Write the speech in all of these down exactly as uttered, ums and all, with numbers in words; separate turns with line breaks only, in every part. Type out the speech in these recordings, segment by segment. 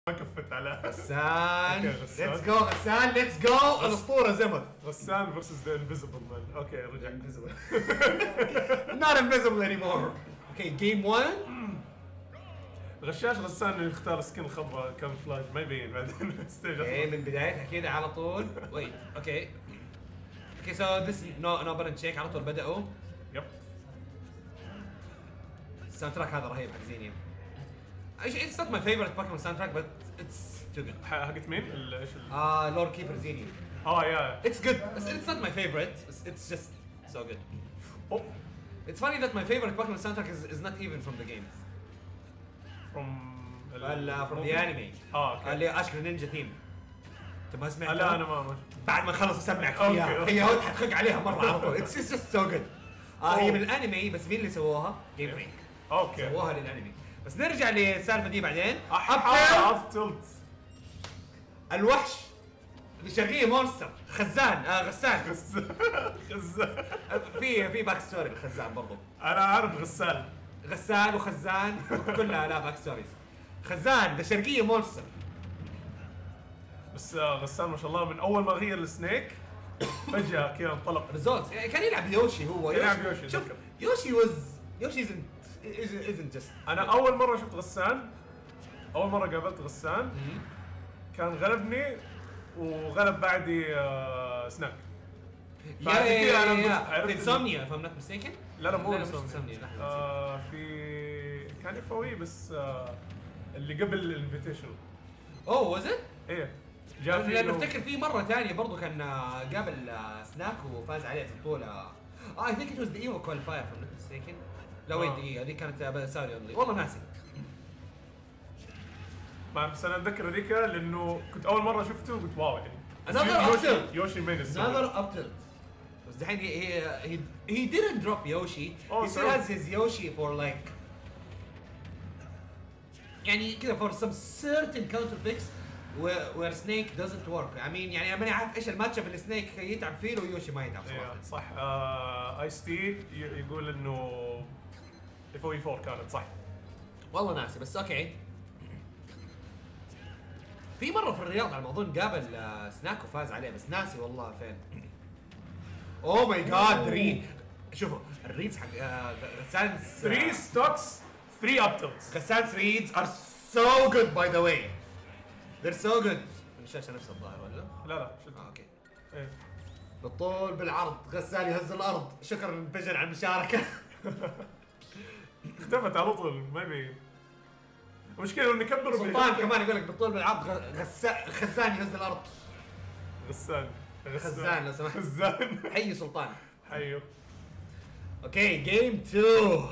ما كفت على
غسان. ليتس جو غسان ليتس جو. الاسطوره زمث.
غسان فيرسز ذا انفيزبل مان. اوكي رجع
انفيزبل. not invisible anymore. اوكي جيم واحد.
غشاش غسان اللي يختار سكين خضراء كامفلاج ما يبين بعدين ستيج.
ايه من بدايتها كذا على طول. ويت اوكي اوكي سو ذس نو نو بتن تشيك على طول بدأوا.
يب
الساوند تراك هذا رهيب حق زينيوم. It's not my favorite Pokemon soundtrack but it's too good.
حقت مين؟ ايش
اه لورد كيبر زينيوم.
اه يا
It's good. It's not my favorite. It's, it's just so good.
Oh.
It's funny that my favorite Pokemon soundtrack is, is not even from the games.
From
ال from the anime.
اه اوكي.
اللي اشكال نينجا ثيم. انت ما سمعتها؟
لا انا ما
بعد ما خلص اسمعك اياها. هي هود حتخق عليها مره على طول. It's just so good. اه هي من الانمي بس مين اللي سووها؟ جيم فريك.
اوكي.
سووها للانمي. بس نرجع للسالفه دي بعدين.
ابتلت
الوحش الشرقيه مونستر خزان آه غسان.
غسان
في في باك ستوري الخزان برضو.
انا عارف غسان
غسان وخزان كلها لا باك ستوريز. خزان ذا شرقيه مونستر.
بس غسان ما شاء الله من اول ما غير السنيك فجاه كذا انطلق
ريزولت. يعني كان يلعب يوشي هو.
يلعب يوشي.
شوف يوشي واز يوشي ازنت ازنت جست.
انا اول مره شفت غسان اول مره قابلت غسان كان غلبني وغلب بعدي آه سناك.
يا يا يا في انسومنيا if I'm not mistaken.
لا لا مو
انسومنيا.
آه في كان يفوي بس آه اللي قبل الانفيتيشن.
اوه واز ات؟
ايه جاء في
لانه افتكر في مره ثانيه برضه كان قابل سناك وفاز عليه في البطوله. اه اي ثينك ات واز ذا ايفو كواليفاير if I'm not mistaken. لا وين دقيقه هذيك كانت ساوري اونلي والله ناسي.
ما بس انا اتذكر هذيك لانه كنت اول مره شفته وقلت واو يعني
يوشي
يوشي مين
another up tilt. بس دحين هي he he didn't drop Yoshi. He still has his Yoshi for like يعني كذا for some certain counter picks where, where Snake doesn't work. I mean يعني انا عارف ايش الماتش اب اللي سنيك يتعب فيه ويوشي ما يتعب صراحه.
yeah, صح. آه ايس تي يقول انه اف او اي أربعة كانت صح.
والله ناسي بس اوكي. في مره في الرياض على ما اظن قابل سناك وفاز عليه بس ناسي والله فين. اوه ماي جاد ريد. شوفوا الريدز حق غسان
ثلاثة ستوكس ثلاثة اب تلتس.
غسان's reads are so good by the way. They're so good. الشاشه نفس الظاهر ولا؟
لا لا شوف
آه اوكي.
ايه
بالطول بالعرض غسان يهز الارض. شكرا للفجر على المشاركه.
اختفت على طول ما يبين. المشكلة انه نكبر
سلطان كمان يقول لك بالطول بالعرض غسان خزان يهز الارض.
غسان
خزان لو سمحت.
خزان
حي سلطان.
حيو.
اوكي جيم اثنين.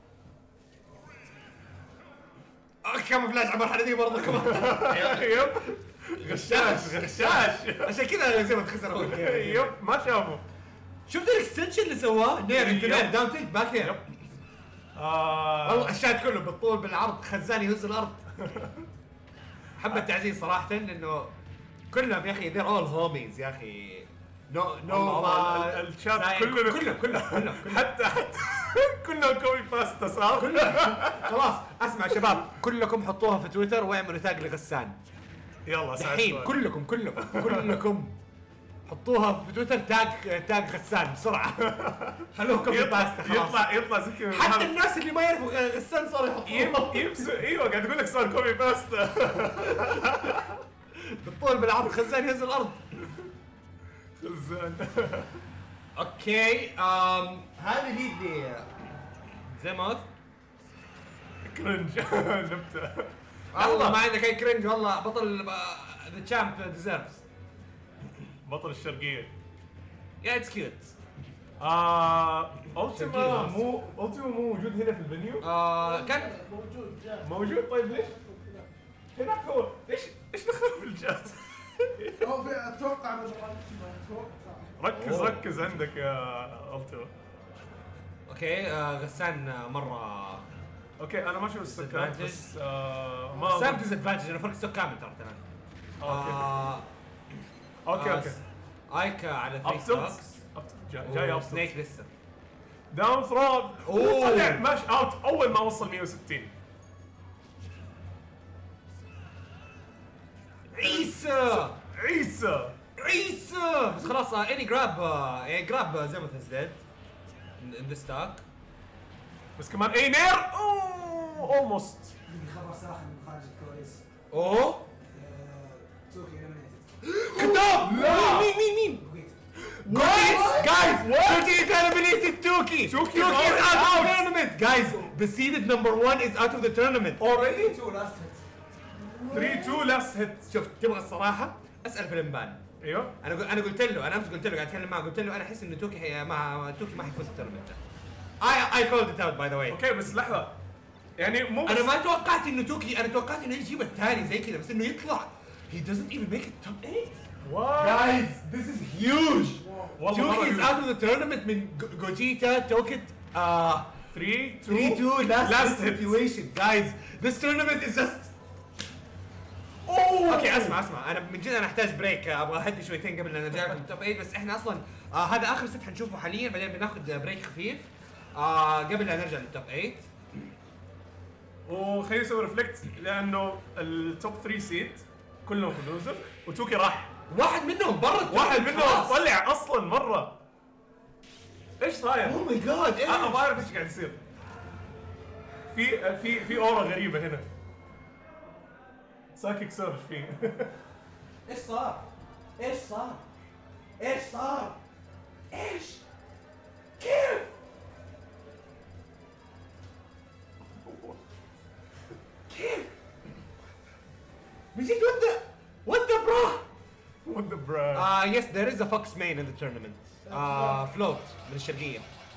اوكي كاموفلاج على المرحلة دي برضه كمان.
يب غشاش غشاش
عشان كذا زي ما تخسر اول جيم.
يب ما شافه.
شفت الاكستنشن اللي سواه؟ نير انت نير داون تيك باك هير.
آه
والله الشات كله بالطول بالعرض خزان يهز الارض. حبة تعزيز صراحة لانه كلهم يا اخي they're all homies يا اخي. نو نو
الشات كله
كله كله كله
حتى حتى كلهم كوبي باستا صار.
خلاص اسمع شباب كلكم حطوها في تويتر واعملوا تاج لغسان.
يلا
الحين كلكم كلكم كلكم حطوها في تويتر تاج تاج غسان بسرعه. خلوه كوبي باستا خلاص.
يطلع يطلع زي
حتى الناس اللي ما يعرفوا غسان صاروا يحطوها.
يمس ايوه قاعد اقول لك صار كوبي باستا.
بالطول بالعرض خزان يهز الارض.
خزان.
اوكي امم هذه ليد لي زيموث.
كرنج نبته.
والله ما عندك اي كرنج والله بطل ذا تشامب ديزيرفز.
بطل الشرقية.
يا اتس كيوت.
آه ألتيما مو ألتيما مو موجود هنا في الفينيو؟
آه كان
موجود موجود طيب ليش؟ هناك هو ايش ايش دخل في الجات؟
هو في اتوقع من
ركز ركز عندك يا ألتيما.
اوكي آه غسان آه مرة
اوكي انا ما شفت السكات بس آه ما
غسان ديز ادفانتج انا فرق ستوك كامل ترى تمام.
اوكي اوكي اوكي
ايكا على ثري ستوكس
جاي اب
سنيك لسه
داون ثرو.
اوه
طلع ماش اوت اول ما وصل مية وستين.
عيسى
عيسى
عيسى بس خلاص اني جراب يعني جراب زيموث از ديد ان ذا ستاك
بس كمان اي نير اوه اولموست.
خبر ساخن من خارج الكواليس.
اوه
توكي eliminated.
كتاب مين مين مين Guys, guys, Turkey is eliminated Turkey. Turkey is out of the tournament. Guys, the seeded number one is out of the tournament.
already
two last hit.
three two last hit.
شوف تبغى الصراحة اسأل في الانبان.
ايوه
انا قل... انا قلت له انا امس قلت له قاعد اتكلم معه قلت له انا احس انه توكي هي ما توكي ما حيفوز التورنمنت ده. I I called it out by the way.
اوكي بس لحظة يعني مو
انا ما توقعت انه توكي انا توقعت انه يجيب الثاني زي كذا بس انه يطلع. He doesn't even make it top eight.
What?
Guys, this is huge.
والله
توكي is out of the tournament من جوجيتا توكت uh
three two
three two last,
last
hit
hit.
situation. Guys, this tournament is just
اوه
اوكي اسمع اسمع انا من جد انا احتاج بريك ابغى اهدي شويتين قبل ان نرجع لكم التوب ثمانية بس احنا اصلا آه هذا اخر ست حنشوفه حاليا بعدين بناخذ بريك خفيف آه قبل لا نرجع للتوب ثمانية.
وخلينا نسوي ريفلكت لانه التوب ثلاثة سيت كلهم في لوزر وتوكي راح
واحد منهم برا
واحد منهم طلع اصلا مره. ايش صاير؟
اوه ماي جاد
انا ما اعرف ايش قاعد يصير. في في في اورا غريبه هنا. سايكيك سيرش فيه.
ايش صار؟ ايش صار؟ ايش صار؟ ايش؟ كيف؟
كيف؟ بجد وات ذا وات ذا برا
What the bruh?
آه يس there is a fox main in the tournament. آه فلوت من الشرقية.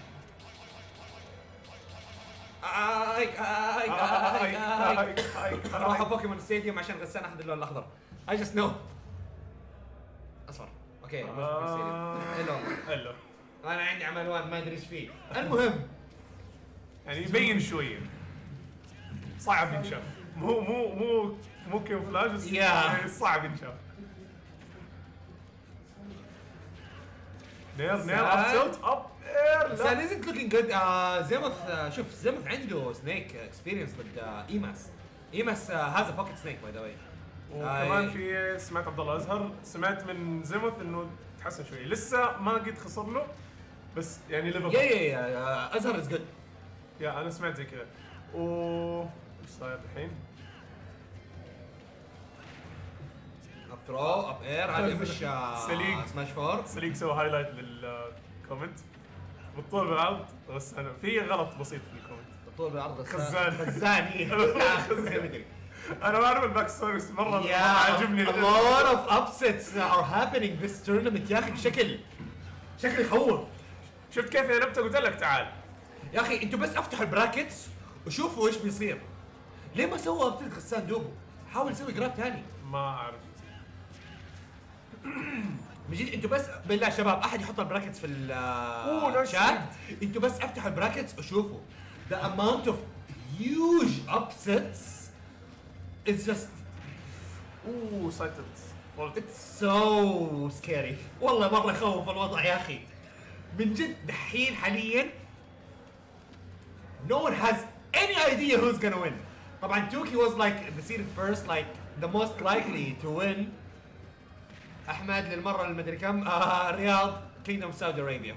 ايك ايك ايك ايك راحوا بوكيمون ستاديوم عشان غسان اخذ اللون الاخضر. I just know. اصفر. اوكي هلو
هلو
انا عندي عملوان ما ادري ايش فيه. المهم
يعني يبين شويه صعب ينشاف. مو مو مو مو كيمفلاج بس يعني صعب ينشاف. نير نير اب تلت اب اير
Xemoth isn't looking good. زيموث شوف زيموث عنده سنيك اكسبيرينس ضد ايماس. ايماس هذا بوكيت سنيك باي ذا واي.
وكمان في سمعت عبد الله ازهر سمعت من زيموث انه تحسن شوي لسه ما قد خسر له بس يعني ليفل
يا يا يا ازهر از جود.
يا انا سمعت زي كذا. و ايش صاير الحين؟
اب ثرو اب اير هذا مش
سليق.
سماش فور.
سليق سوى هايلايت للكومنت بالطول بالعرض بس انا في غلط بسيط في الكومنت.
بالطول بالعرض
خزان.
خزاني.
انا ما اعرف الباك ستوري بس مره
يا
عاجبني.
a lot of upsets are happening this tournament يا اخي بشكل شكل يخوف.
شفت كيف انا قلت لك تعال
يا اخي انتوا بس افتحوا البراكتس وشوفوا ايش بيصير. ليه ما سوى ابتل غسان دوبه؟ حاول يسوي جراب ثاني.
ما اعرف
بجد انتوا بس بالله شباب احد يحط البراكتس في الشات. انتوا بس افتحوا البراكتس وشوفوا the amount of huge upsets is just
اوه سايتد
it's so scary. والله مره يخوف الوضع يا اخي من جد. دحين حاليا no one has any idea who's gonna win. طبعا توكي was like the seeded first like the most likely to win. احمد للمره المدري كم آه رياض كينجدوم سعودي ارابيا.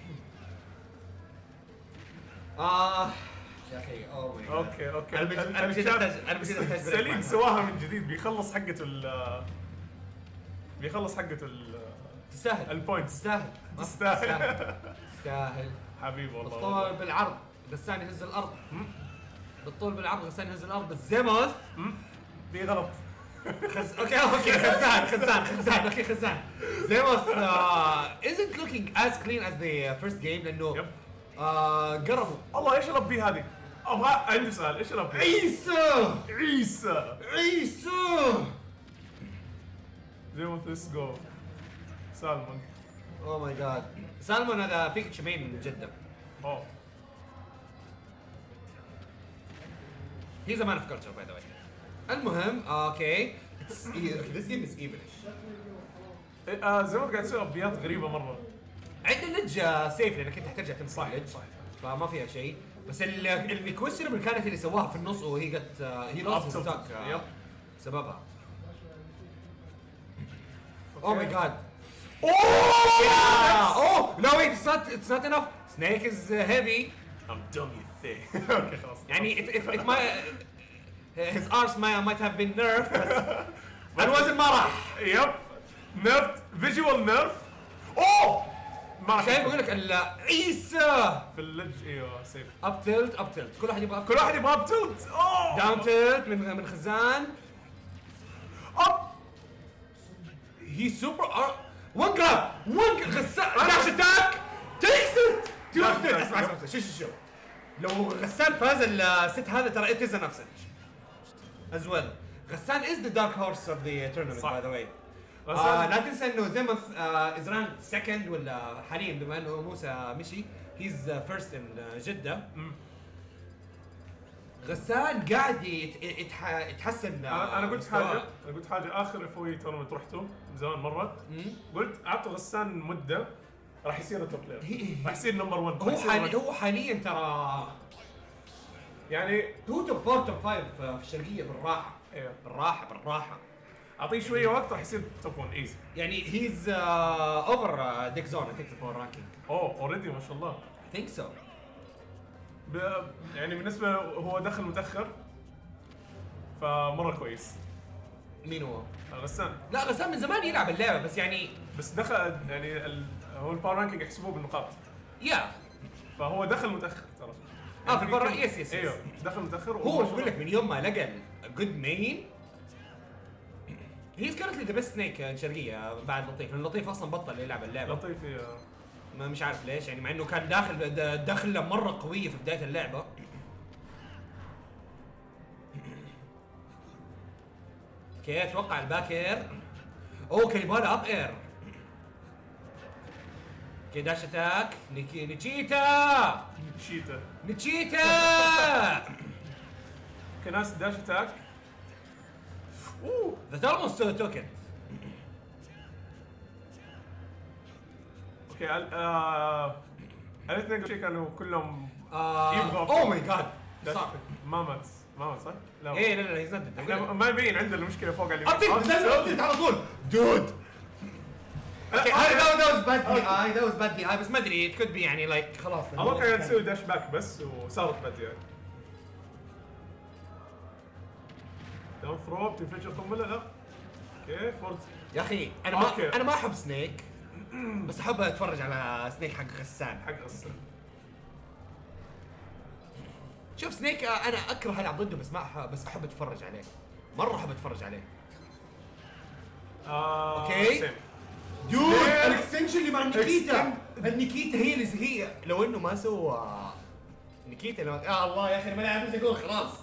اه يا اخي اوه ماي جاد.
اوكي اوكي
انا بجد انا بجد احتاج انا بجد احتاج
سليم سواها من جديد بيخلص حقته ال بيخلص حقته ال
تستاهل
البوينتس.
تستاهل
تستاهل
تستاهل
حبيبي والله.
بالطول بالعرض غسان يهز الارض. بالطول بالعرض غسان يهز الارض. بالزيموث
في غلط.
خز... اوكي اوكي خزان خزان خزان اوكي خزان. زيموث uh, isn't looking as clean as the first game لانه
يب.
آه قربوا.
الله ايش الاب بي هذه؟ ابغى عندي سؤال ايش الاب بي؟
عيسى
عيسى
عيسى
زيموث ليتس جو سالمون.
اوه ماي جاد سالمون هذا بيكاتشو مين من جدة.
اوه
He's a man of culture by the way. المهم اوكي It's e- okay, this game is evenish.
آه زيموث قاعد يسوي ابيات غريبه مره.
عندنا لج سيف لانك انت تحتاج تمسح لج فما فيها شيء بس الكويستشنبل كانت اللي سواها في النص وهي قت هي لوست ستاك بسببها. Oh my god. Oh! Yeah! Oh! No wait, it's not it's not enough. Snake is uh, heavy.
I'm done you thing. اوكي خلاص.
يعني it it, it might his arse might might have been nerfed but it wasn't ما راح.
يب نيرف فيجوال نيرف. اوه ما راح.
شايف بقول لك عيسى
في اللج ايوه سيف.
اب تلت اب تلت كل واحد يبغى
كل واحد يبغى اب تلت. اوه
داون تلت من من خزان.
اب
هي سوبر ون جراب ون غسان داش اتاك تيكس ات. اسمع اسمع اسمع شوف شوف شوف لو غسان فاز الست هذا ترى it is an upset as well. غسان is the dark horse of the tournament by the way. آه لا تنسى انه زيموث از رانك سكند ولا حاليا بما انه موسى مشي هيز فيرست ان جده. غسان قاعد يت- يتح- يتحسن.
انا أنا قلت
مستواه.
حاجه انا قلت حاجه اخر اف او تورنمنت رحته من زمان مره.
مم.
قلت اعطوا غسان مده راح يصير توب
هي-
بلاير راح يصير نمبر واحد.
هو حاليا هو حاليا ترى
يعني
هو توب فور توب فايف في الشرقيه بالراحه
ايوه
بالراحه بالراحه.
اعطيه شويه وقت راح يصير توب واحد ايزي.
يعني هيز اوفر ديك زون اي ثينك فور رانكينج
اوه اوريدي ما شاء الله.
اي ثينك سو.
ب- يعني بالنسبه هو دخل متاخر فمره كويس.
مين هو؟
غسان
لا غسان من زمان يلعب اللعبه بس يعني
بس دخل يعني ال... هو الباور رانكينج يحسبوه بالنقاط
يا
فهو دخل متاخر ترى.
اه في البر
يمكن-
يس يس
ايوه دخل متاخر
هو بقول لك من يوم ما لقى الجود مين هيز كانت ذا بيست سنيك الشرقيه بعد لطيف لان لطيف اصلا بطل يلعب اللعبه.
لطيف يا-
ما مش عارف ليش يعني مع انه كان داخل د- دخله مره قويه في بدايه اللعبه. اوكي اتوقع الباك اير. اوه كليبالا اب اير. اوكي داش اتاك نيكي نيتشيتا
شيتا
نيتشيتا.
كناس داش اتاك. اوه
ذا تالموس توكن.
اوكي ال- آه الاثنين قبل شيء كانوا كلهم يبغوا
اوه ماي جاد
داش-
صح.
ما مات ما مات صح؟ لا
ايه لا لا هيز نوت
احنا ما يبين عندنا المشكله فوق اليمين.
ابتك نزل ابتك على طول دود. اوكي هاي ذا واز باد دي اي ذا واز باد دي اي بس ما ادري ات كود بي يعني لايك خلاص.
الله كان تسوي داش باك بس وصارت باد يعني. داون ثرو بتنفجر قنبله لا. اوكي فورت
يا اخي انا ما
أوكي.
انا ما احب سنيك بس احب اتفرج على سنيك حق غسان.
حق غسان.
شوف سنيك آه، انا اكره العب ضده بس ما أحب بس احب اتفرج عليه مره احب اتفرج عليه.
آه
أوكي.
سيم.
دود
ليه؟
الاكستنشن اللي مع نيكيتا النيكيتا هي اللي هي لو انه ما سوى نيكيتا لو يا الله يا اخي انا ما اعرف ايش اقول خلاص.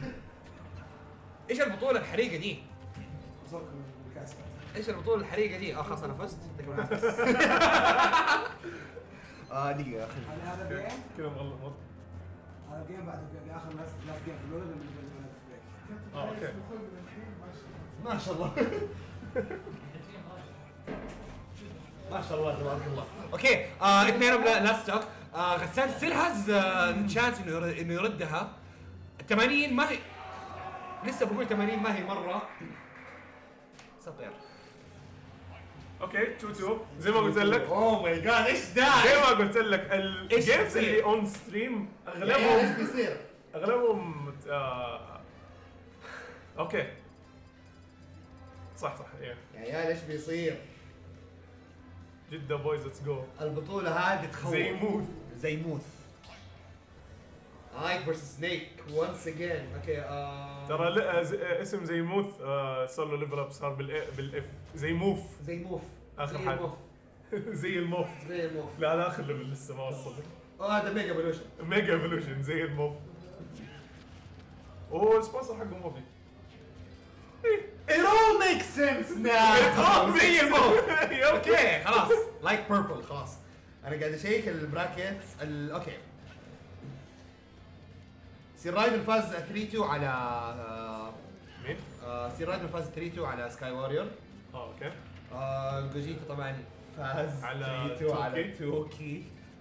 ايش البطوله الحريقه دي؟
زوركم بالكاس.
ايش البطوله الحريقه دي؟ اه خلاص انا فزت. اه دقيقه يا اخي.
هل هذا الجيم؟
كذا مغلط.
هذا الجيم بعد اخر لاست لاست جيم في اللولو من بريك.
اه اوكي.
ما شاء الله ما شاء الله تبارك الله. اوكي آه اثنينهم لا ستوك. آه غسان ستيل هاز تشانس انه ير- انه يردها. ثمانين ما هي لسه بقول ثمانين ما هي مره سطير.
اوكي تو تو زي ما قلت لك
اوه ماي جاد ايش
زي
ده؟
ما قلت لك
إيش
الجيمز
بيصير؟
اللي اون ستريم
ايش
اغلبهم
بيصير؟
اغلبهم آه اوكي صح صح ايه
يا عيال ايش بيصير؟
جدة بويز ليتس جو.
البطوله هذه تخوف.
زيموث.
زيموث ايك فيرسس سنيك وانس اجين. اوكي آه
ترى لا- ز- اسم زيموث آه صار له ليفل اب صار بالاف بالاف زيموف
زيموف
آخر
زي
حاجة.
الموف.
زي الموف.
زي الموف.
لا هذا اخر ليفل لسه ما وصل.
اه هذا ميجا ايفولوشن.
ميجا ايفولوشن زي الموف. اوه السبونسر حقه موفي.
It all makes sense now.
زي الموف.
اوكي خلاص لايك بيربل خلاص. انا قاعد اشيك البراكيتس ال... اوكي. سير رايدن فاز ثلاثة اثنين على آه،
مين؟
آه، سير رايدن فاز ثلاثة اثنين على سكاي واريور.
اه اوكي.
آه، جوجيتا طبعا فاز
على
ثلاثة اثنين على
توكي.
توكي.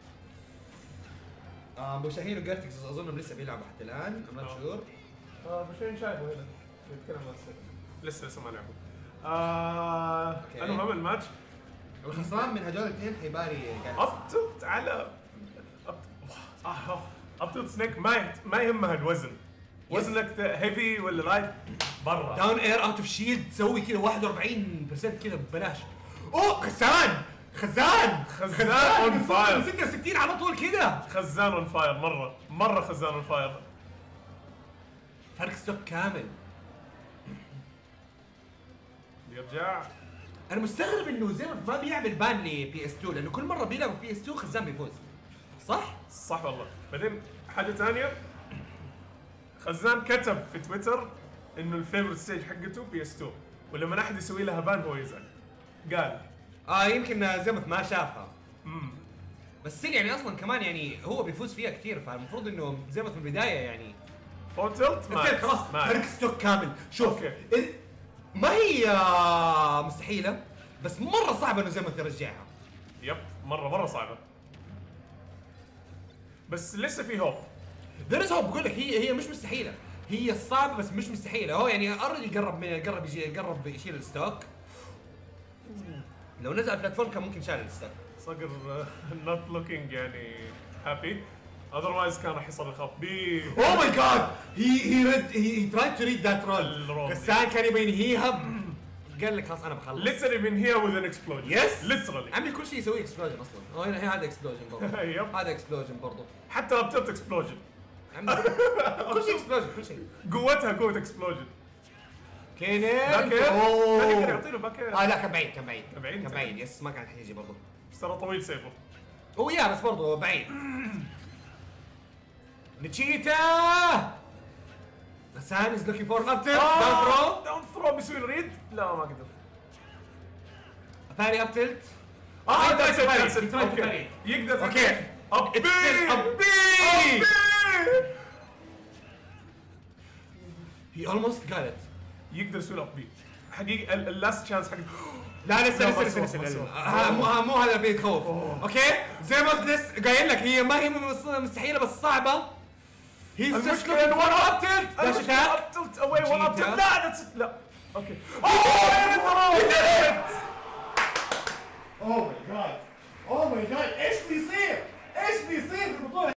آه، ابو شاهين وجارتكس اظنهم لسه بيلعبوا حتى الان. I'm not
آه.
sure.
اه بشوي شايفه هنا يتكلم عن السيف. لسه لسه ما لعبوا. آه المهم الماتش
الخسران من هدول الاثنين حيباري
اب تلت على اب تلت سنيك ما ما يهمها الوزن. وزنك هيفي ولا لايت برا.
داون اير اوت اوف شيلد تسوي كذا واحد وأربعين بالمية كذا ببلاش. اوه غسان خزان
خزان اون فاير
ستة وستين على طول كذا.
خزان اون فاير مره مره خزان اون فاير.
فرق ستوك كامل.
بيرجع.
انا مستغرب انه زيموث ما بيعمل بان لبي اس تو لانه كل مره بيلعبوا بي اس تو خزان بيفوز. صح؟
صح والله. بعدين حاجه ثانيه خزان كتب في تويتر انه الفيفورت ستيج حقته بي اس تو ولما احد يسوي لها بان هو يزعل. قال
اه يمكن زيموث ما شافها.
امم
بس يعني اصلا كمان يعني هو بيفوز فيها كثير فالمفروض انه زيموث من البدايه يعني
فور تلت ما
خلاص فرق ستوك كامل. شوف
أوكي.
ما هي آه، مستحيله بس مره صعبه انه زيموث يرجعها.
يب مره مره صعبه بس لسه في هوب.
ذير هو بقول لك هي هي مش مستحيله هي صعبه بس مش مستحيله. هو يعني اوريدي قرب من قرب يجي قرب يشيل الستوك. لو نزل البلاتفورم كان ممكن شال الستوك.
صقر نوت لوكينج يعني هابي اذروايز كان راح يصير الخط بي.
اوه ماي جاد هي هي ريد هي ترايد تو ريد ذات رول.
الرول.
غسان كان يبي ينهيها قال لك خلاص انا بخلص.
literally من هير with an explosion.
يس
literally
عمل كل شيء يسوي اكسبلوجن اصلا. هو هنا هذا اكسبلوجن برضه.
يب
هذا اكسبلوجن برضه.
حتى لو بتلت اكسبلوجن
كل شيء اكسبلوجن كل شيء.
قوتها قوه اكسبلوجن.
كينين
باكر
اوه
كان يقدر يعطي له باكر.
اه لا كان بعيد كان بعيد
كان بعيد؟
كان بعيد يس ما كان حيجي برضه.
بس ترى طويل سيفه.
هو يا بس برضه بعيد. نتشيتا غسان از لوكينج فور اب تلت داون ثرو.
داون ثرو بيسوي له ريد. لا ما قدر.
باري اب تلت.
اه
يقدر
ذاتس
يباري،
ات
يقدر يباري.
يقدر
اوكي
ابي
ابي هي اولموست قالت
يقدر يسوي له ابي حقيقي اللاست تشانس حق.
لا لسه
لا،
لسه
ما
لسه
سوى،
لسه
ما
لا،
سوى.
لا. ها- مو ها- مو هذا اللي بيتخوف. اوكي زي ما قلت لسه قايل لك هي ما هي مس- مستحيله بس صعبه. هي
المشكلة انه ورا اب تلت
داش اتاك.
اب تلت اواي ورا اب تلت.
جيتا.
لا ذاتس لا اوكي. اوه
اوه ماي جاد اوه ماي جاد ايش بيصير؟ ايش بيصير في البطوله؟